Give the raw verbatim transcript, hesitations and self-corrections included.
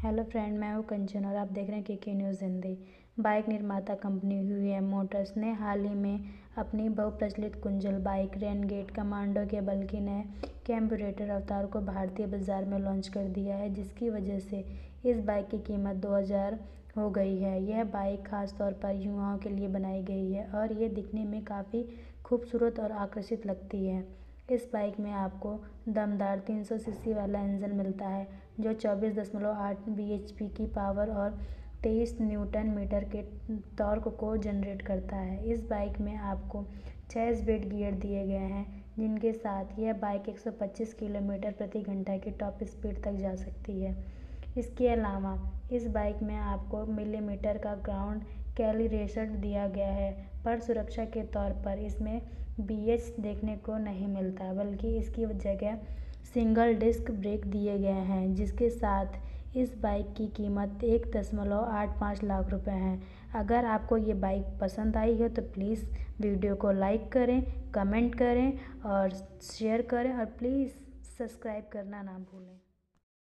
Hello friend, मैं हूँ कंचन और आप देख रहे हैं के के न्यूज़ हिंदी। बाइक निर्माता कंपनी ह्यूएम मोटर्स ने हाल ही में अपनी बहुप्रचलित कुंजल बाइक रेनगेट कमांडो के बल्कि नए कैम्ब्यूरेटर अवतार को भारतीय बाजार में लॉन्च कर दिया है, जिसकी वजह से इस बाइक की कीमत दो हज़ार हो गई है। यह बाइक खास तौर पर युवाओं के लिए बनाई गई है और ये दिखने में काफ़ी खूबसूरत और आकर्षित लगती है। इस बाइक में आपको दमदार तीन सौ सीसी वाला इंजन मिलता है, जो चौबीस दशमलव आठ बीएचपी की पावर और तेईस न्यूटन मीटर के टॉर्क को जनरेट करता है। इस बाइक में आपको छह स्पीड गियर दिए गए हैं, जिनके साथ यह बाइक एक सौ पच्चीस किलोमीटर प्रति घंटा की टॉप स्पीड तक जा सकती है। इसके अलावा इस बाइक में आपको मिलीमीटर का ग्राउंड कैलिब्रेशन दिया गया है, पर सुरक्षा के तौर पर इसमें बीएच देखने को नहीं मिलता, बल्कि इसकी जगह सिंगल डिस्क ब्रेक दिए गए हैं, जिसके साथ इस बाइक की कीमत एक दशमलव आठ पाँच लाख रुपए है। अगर आपको ये बाइक पसंद आई हो तो प्लीज़ वीडियो को लाइक करें, कमेंट करें और शेयर करें और प्लीज़ सब्सक्राइब करना ना भूलें।